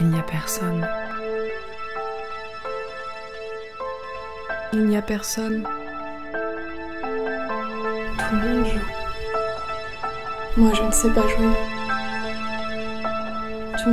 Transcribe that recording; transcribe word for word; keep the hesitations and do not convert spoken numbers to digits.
Il n'y a personne. Il n'y a personne. Tout le monde joue. Moi, je ne sais pas jouer. Tu m'apprends ?